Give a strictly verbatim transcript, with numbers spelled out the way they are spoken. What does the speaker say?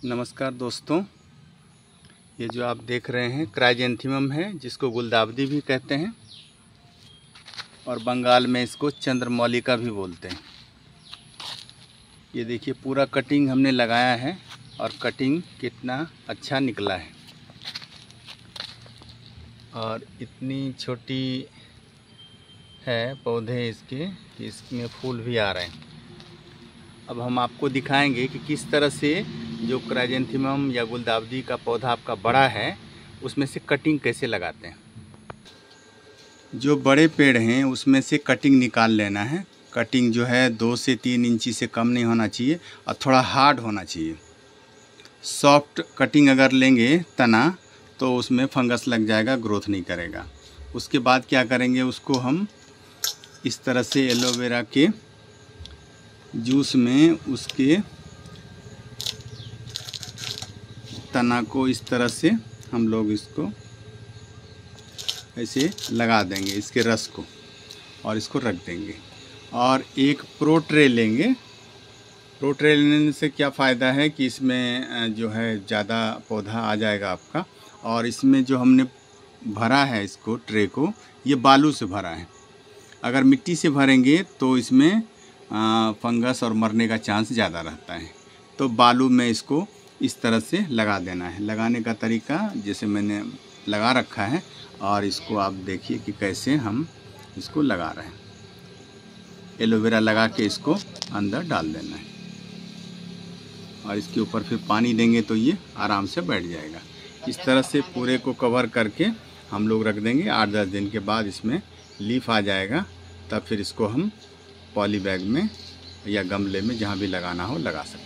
नमस्कार दोस्तों, ये जो आप देख रहे हैं क्राइजेंथेमम है, जिसको गुलदावदी भी कहते हैं और बंगाल में इसको चंद्रमौलिका भी बोलते हैं। ये देखिए पूरा कटिंग हमने लगाया है और कटिंग कितना अच्छा निकला है और इतनी छोटी है पौधे इसके कि इसमें फूल भी आ रहे हैं। अब हम आपको दिखाएंगे कि किस तरह से जो क्राइजेंथेमम या गुलदावदी का पौधा आपका बड़ा है उसमें से कटिंग कैसे लगाते हैं। जो बड़े पेड़ हैं उसमें से कटिंग निकाल लेना है। कटिंग जो है दो से तीन इंची से कम नहीं होना चाहिए और थोड़ा हार्ड होना चाहिए। सॉफ्ट कटिंग अगर लेंगे तना तो उसमें फंगस लग जाएगा, ग्रोथ नहीं करेगा। उसके बाद क्या करेंगे, उसको हम इस तरह से एलोवेरा के जूस में उसके तना को इस तरह से हम लोग इसको ऐसे लगा देंगे, इसके रस को, और इसको रख देंगे। और एक प्रो ट्रे लेंगे। प्रो ट्रे लेने से क्या फ़ायदा है कि इसमें जो है ज़्यादा पौधा आ जाएगा आपका। और इसमें जो हमने भरा है इसको, ट्रे को, ये बालू से भरा है। अगर मिट्टी से भरेंगे तो इसमें फंगस और मरने का चांस ज़्यादा रहता है। तो बालू में इसको इस तरह से लगा देना है। लगाने का तरीका जैसे मैंने लगा रखा है, और इसको आप देखिए कि कैसे हम इसको लगा रहे हैं। एलोवेरा लगा के इसको अंदर डाल देना है और इसके ऊपर फिर पानी देंगे तो ये आराम से बैठ जाएगा। इस तरह से पूरे को कवर करके हम लोग रख देंगे। आठ दस दिन के बाद इसमें लीफ आ जाएगा, तब फिर इसको हम पॉली बैग में या गमले में जहाँ भी लगाना हो लगा सकते हैं।